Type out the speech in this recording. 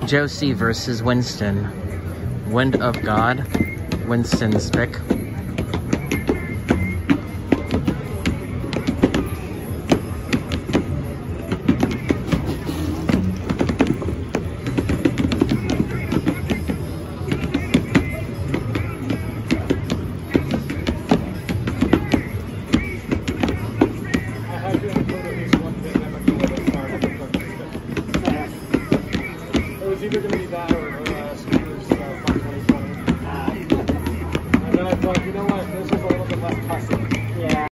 Josie versus Winston. Wind of God. Winston's pick. Either going to be that or Scooters from 2020. And then I thought, you know what, this is a little bit less fussy.